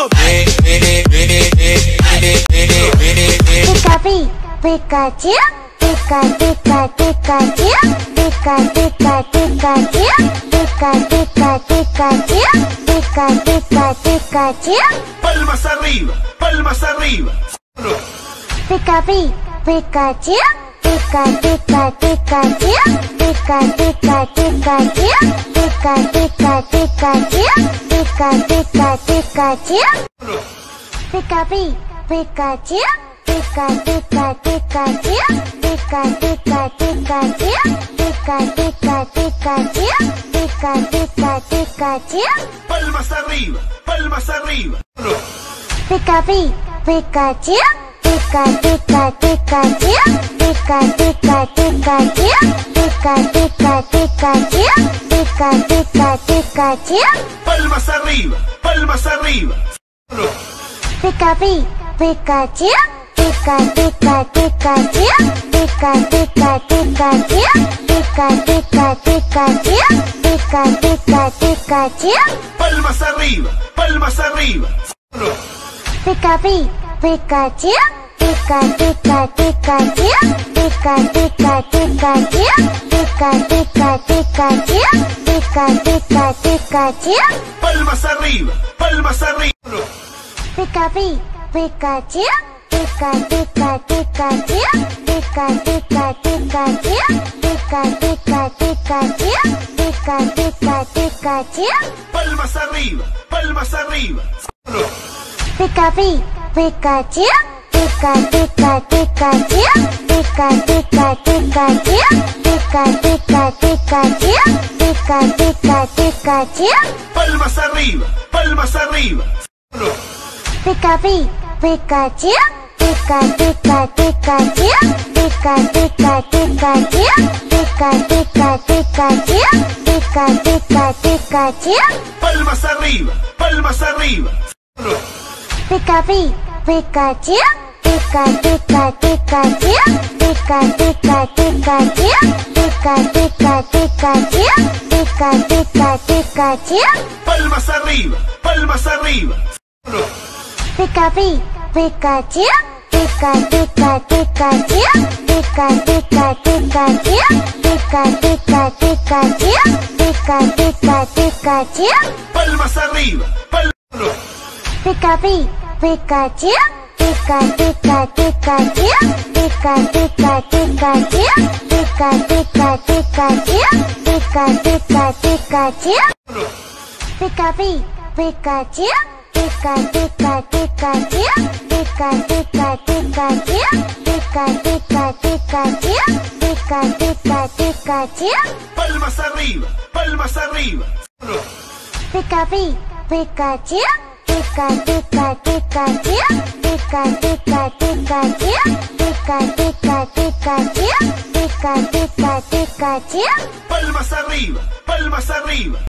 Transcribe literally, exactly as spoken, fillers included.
Pikapi, Pikachu, Pika, Pika, Pikachu, Pika, Pika, Pikachu, Pika, Pika, Pikachu, Pika, Pika, Pikachu. Palmas arriba, palmas arriba. Pikapi, Pikachu, Pika, Pika, Pikachu, Pika, Pika, Pikachu, Pika, Pika, Pikachu, Pika, Pika, Pikachu. Pikapi, Pikachu, Pika, Pika, Pikachu, Pika, Pika, Pikachu, Pika, Pika, Pikachu, Pika, Pika, Pikachu. Palmas arriba, palmas arriba. Pikapi, Pikachu, Pika, Pika, Pikachu, Pika, Pika, Pikachu, Pika, Pika, Pikachu, Pika, Pika, Pikachu. Palmas arriba, palmas arriba. Pikapi, Pikachu, Pika, Pika, Pikachu, Pika, Pika, Pikachu, Pika, Pika, Pikachu, Pika, Pika, Pikachu. Palmas arriba, palmas arriba. Pikapi, Pikachu, Pika, Pika, Pikachu, Pika, Pika, Pikachu, Pika, Pika, Pikachu, Pika, Pika, Pikachu. Palmas arriba, palmas arriba. Pikapi, Pikachu, Pika, Pika, Pikachu, Pika, Pika, Pikachu, Pika, Pika, Pikachu, Pika, Pika, Pikachu. Palmas arriba, palmas arriba. Pikapi, Pikachu, Pika, Pika, Pikachu, Pika, Pika, Pikachu, Pika, Pika, Pikachu, Pika, Pika, Pikachu. Palmas arriba, palmas arriba. Pikapi, Pikachu, Pika, Pika, Pikachu, Pika, Pika, Pikachu, Pika, Pika, Pikachu, Pika, Pika, Pikachu. Palmas arriba, palmas arriba. Pikapi, Pikachu, Pika, Pika, Pikachu, Pika, Pika, Pikachu, Pika, Pika, Pikachu, Pika, Pika, Pikachu. Palmas arriba, palmas arriba. Pikapi, Pikachu, Pika, Pika, Pikachu, Pika, Pika, Pikachu, Pika, Pika, Pikachu, Pika, Pika, Pikachu. Palmas arriba, palmas. Pikapi, Pikachu, Pika, Pika, Pikachu, Pika, Pika, Pikachu, Pika, Pika, Pikachu, Pika, Pika, Pikachu. Pikapi, Pikachu, Pika, Pika, Pikachu, Pika, Pika, Pikachu, Pika, Pika, Pikachu, Pika, Pika, Pikachu. Palmas arriba, palmas arriba. Pikapi, Pikachu, Pika, Pika, Pikachu, Pika, Pika, Pikachu, Pika, Pika, Pikachu, Pika, Pika, Pikachu. Palmas arriba, palmas arriba.